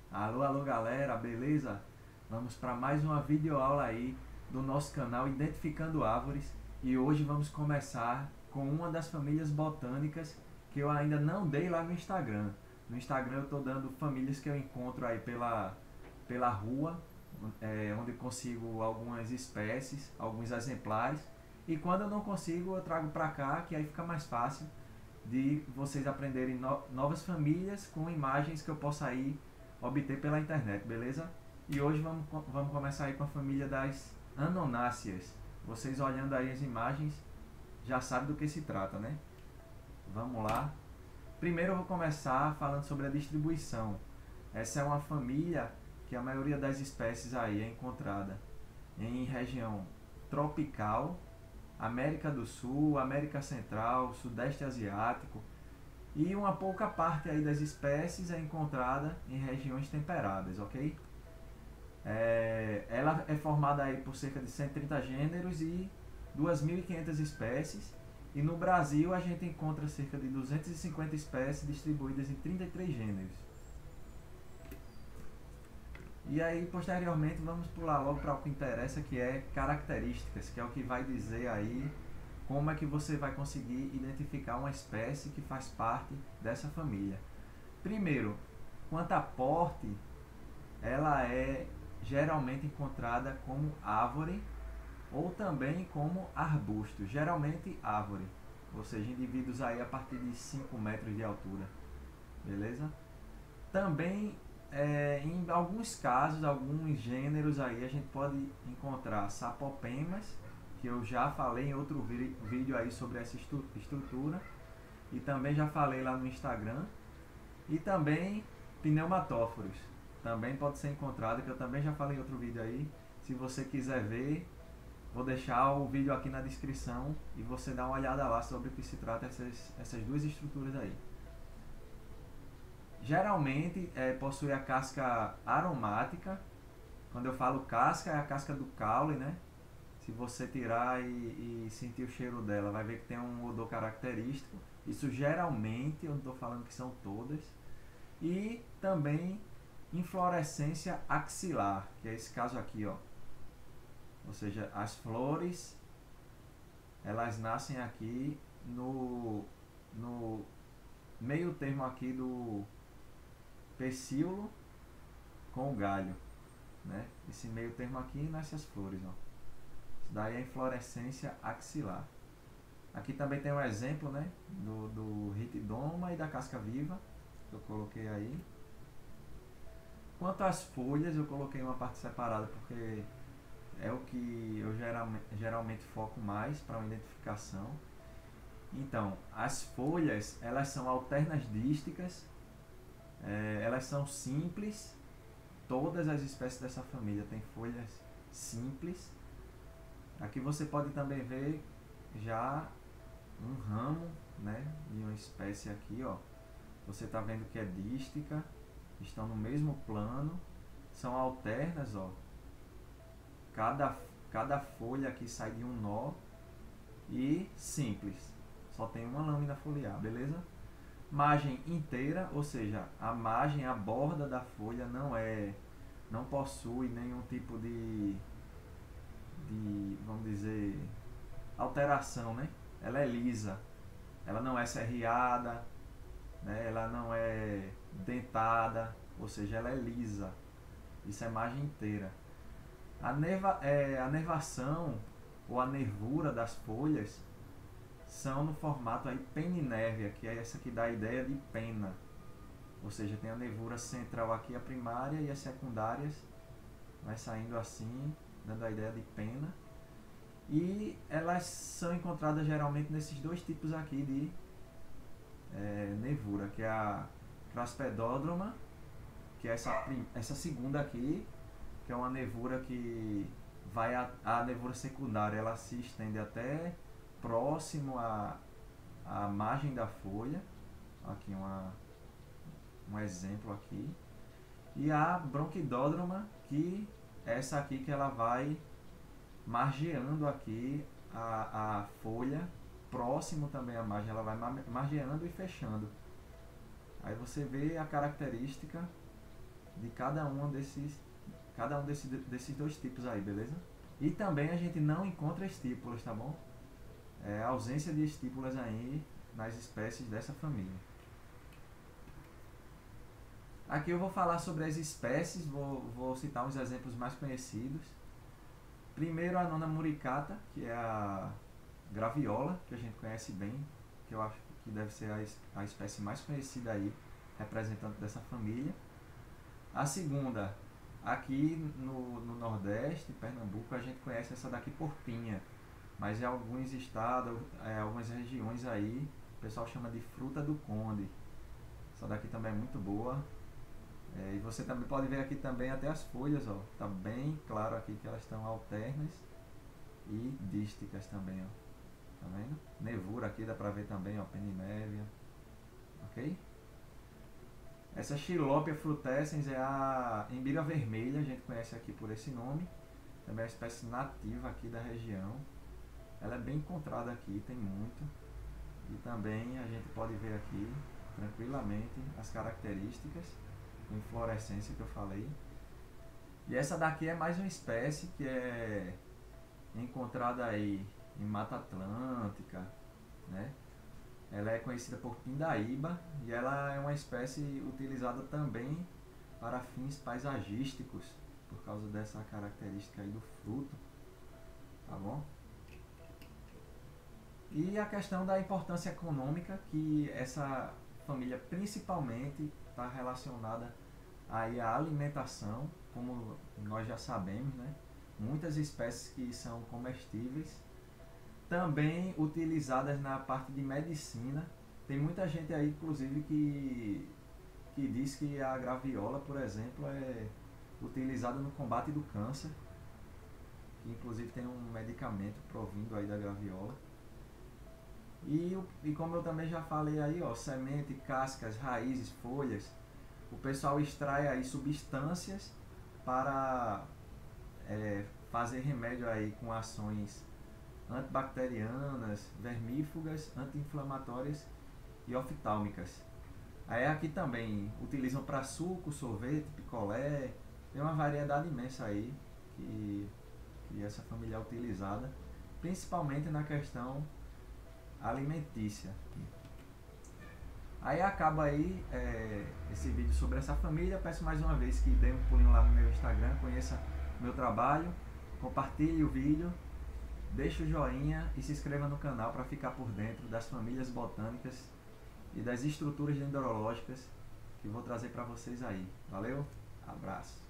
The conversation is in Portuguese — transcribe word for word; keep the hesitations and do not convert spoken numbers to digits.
Alô, alô galera, beleza? Vamos para mais uma videoaula aí do nosso canal Identificando Árvores e hoje vamos começar com uma das famílias botânicas que eu ainda não dei lá no Instagram. No Instagram eu estou dando famílias que eu encontro aí pela, pela rua, é, onde consigo algumas espécies, alguns exemplares, e quando eu não consigo eu trago para cá, que aí fica mais fácil de vocês aprenderem no, novas famílias com imagens que eu possa aí obter pela internet, beleza? E hoje vamos, vamos começar aí com a família das Anonáceas. Vocês olhando aí as imagens já sabem do que se trata, né? Vamos lá. Primeiro eu vou começar falando sobre a distribuição. Essa é uma família que a maioria das espécies aí é encontrada em região tropical, América do Sul, América Central, Sudeste Asiático, e uma pouca parte aí das espécies é encontrada em regiões temperadas, ok? É, ela é formada aí por cerca de cento e trinta gêneros e duas mil e quinhentas espécies, e no Brasil a gente encontra cerca de duzentas e cinquenta espécies distribuídas em trinta e três gêneros. E aí, posteriormente, vamos pular logo para o que interessa, que é características, que é o que vai dizer aí como é que você vai conseguir identificar uma espécie que faz parte dessa família. Primeiro, quanto a porte, ela é geralmente encontrada como árvore ou também como arbusto, geralmente árvore, ou seja, indivíduos aí a partir de cinco metros de altura, beleza? Também é, em alguns casos, alguns gêneros aí a gente pode encontrar sapopemas, que eu já falei em outro vídeo aí sobre essa estrutura, e também já falei lá no Instagram, e também pneumatóforos, também pode ser encontrado, que eu também já falei em outro vídeo aí. Se você quiser ver, vou deixar o vídeo aqui na descrição e você dá uma olhada lá sobre o que se trata essas, essas duas estruturas aí. Geralmente é, possui a casca aromática. Quando eu falo casca, é a casca do caule, né? Se você tirar e, e sentir o cheiro dela, vai ver que tem um odor característico. Isso geralmente, eu não estou falando que são todas. E também inflorescência axilar, que é esse caso aqui, ó. Ou seja, as flores, elas nascem aqui no, no meio termo aqui do pecíolo com o galho, né? Esse meio termo aqui nasce as flores, ó. Isso daí é a inflorescência axilar. Aqui também tem um exemplo, né, do, do ritidoma e da casca viva, que eu coloquei aí. Quanto às folhas, eu coloquei uma parte separada porque é o que eu geralmente, geralmente foco mais para uma identificação. Então, as folhas, elas são alternas dísticas, é, elas são simples. Todas as espécies dessa família têm folhas simples. Aqui você pode também ver já um ramo, né, de uma espécie aqui, ó. Você está vendo que é dística, estão no mesmo plano, são alternas, ó. Cada, cada folha aqui sai de um nó e simples, só tem uma lâmina foliar, beleza? Margem inteira, ou seja, a margem, a borda da folha não é, não possui nenhum tipo de, de, vamos dizer, alteração, né? Ela é lisa, ela não é serreada, né? Ela não é dentada, ou seja, ela é lisa. Isso é margem inteira. A, nerva, é, a nervação ou a nervura das folhas são no formato aí peninérvia, que é essa que dá a ideia de pena. Ou seja, tem a nervura central aqui, a primária, e as secundárias vai saindo assim, dando a ideia de pena. E elas são encontradas geralmente nesses dois tipos aqui de é, nervura, que é a Craspedódroma, que é essa, essa segunda aqui, que é uma nervura que vai a, a nervura secundária, ela se estende até próximo à, à margem da folha. Aqui uma, um exemplo aqui. E a bronquidódroma, que é essa aqui que ela vai margeando aqui a, a folha, próximo também à margem, ela vai margeando e fechando. Aí você vê a característica de cada um desses, cada um desses, desses dois tipos aí, beleza? E também a gente não encontra estípulas, tá bom? É, ausência de estípulas aí nas espécies dessa família. Aqui eu vou falar sobre as espécies, vou, vou citar uns exemplos mais conhecidos. Primeiro a nona muricata, que é a graviola, que a gente conhece bem, que eu acho que deve ser a, a espécie mais conhecida aí, representante dessa família. A segunda, aqui no, no Nordeste, Pernambuco, a gente conhece essa daqui por pinha, mas em alguns estados, é, algumas regiões aí, o pessoal chama de fruta do conde. Essa daqui também é muito boa. É, e você também pode ver aqui também até as folhas, ó, tá bem claro aqui que elas estão alternas e dísticas também, ó. Tá vendo? Nevura aqui dá pra ver também, ó, penninévia. Ok? Essa Xilópia frutescens é a embira vermelha, a gente conhece aqui por esse nome. Também é uma espécie nativa aqui da região. Ela é bem encontrada aqui, tem muito. E também a gente pode ver aqui tranquilamente as características de inflorescência que eu falei. E essa daqui é mais uma espécie que é encontrada aí em Mata Atlântica, né? Ela é conhecida por pindaíba e ela é uma espécie utilizada também para fins paisagísticos, por causa dessa característica aí do fruto, tá bom? E a questão da importância econômica, que essa família principalmente está relacionada aí à alimentação, como nós já sabemos, né? Muitas espécies que são comestíveis, também utilizadas na parte de medicina. Tem muita gente aí, inclusive, que, que diz que a graviola, por exemplo, é utilizada no combate do câncer, que inclusive tem um medicamento provindo aí da graviola. E, e como eu também já falei aí, ó, semente, cascas, raízes, folhas, o pessoal extrai aí substâncias para é, fazer remédio aí com ações antibacterianas, vermífugas, anti-inflamatórias e oftálmicas. Aí aqui também utilizam para suco, sorvete, picolé, tem uma variedade imensa aí que, que essa família é utilizada, principalmente na questão alimentícia. Aí acaba aí é, esse vídeo sobre essa família. Peço mais uma vez que dê um pulinho lá no meu Instagram, conheça o meu trabalho, compartilhe o vídeo, deixe o joinha e se inscreva no canal para ficar por dentro das famílias botânicas e das estruturas dendrológicas que vou trazer para vocês aí. Valeu, abraço!